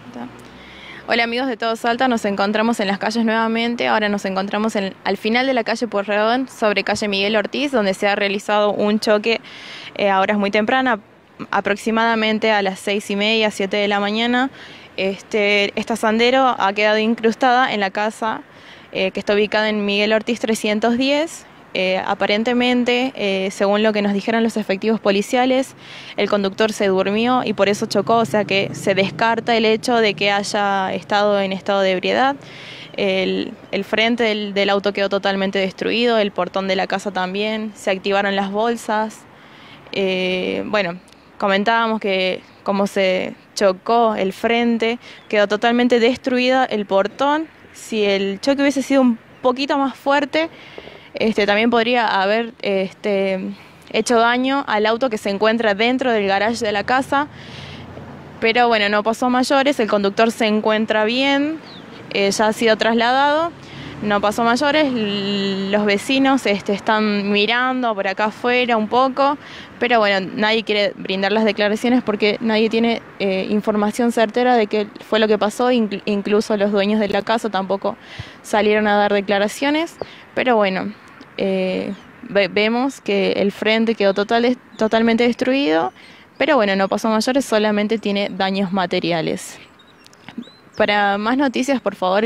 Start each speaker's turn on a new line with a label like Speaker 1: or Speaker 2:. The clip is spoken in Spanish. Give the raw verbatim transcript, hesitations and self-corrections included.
Speaker 1: Hola amigos de Todo Salta, nos encontramos en las calles nuevamente. Ahora nos encontramos en, al final de la calle Pueyrredón, sobre calle Miguel Ortiz, donde se ha realizado un choque eh, a horas muy tempranas, aproximadamente a las seis y media, siete de la mañana. Este, esta Sandero ha quedado incrustada en la casa eh, que está ubicada en Miguel Ortiz trescientos diez. Eh, aparentemente, eh, según lo que nos dijeron los efectivos policiales, el conductor se durmió y por eso chocó, o sea que se descarta el hecho de que haya estado en estado de ebriedad. El, el frente del, del auto quedó totalmente destruido, el portón de la casa también, se activaron las bolsas. Eh, bueno, comentábamos que como se chocó el frente, quedó totalmente destruida el portón. Si el choque hubiese sido un poquito más fuerte, Este, también podría haber este, hecho daño al auto que se encuentra dentro del garage de la casa, pero bueno, no pasó a mayores, el conductor se encuentra bien, eh, ya ha sido trasladado, no pasó a mayores, los vecinos este, están mirando por acá afuera un poco, pero bueno, nadie quiere brindar las declaraciones porque nadie tiene eh, información certera de qué fue lo que pasó, incl- incluso los dueños de la casa tampoco salieron a dar declaraciones, pero bueno, eh, ve- vemos que el frente quedó total, totalmente destruido, pero bueno, no pasó a mayores, solamente tiene daños materiales. Para más noticias, por favor,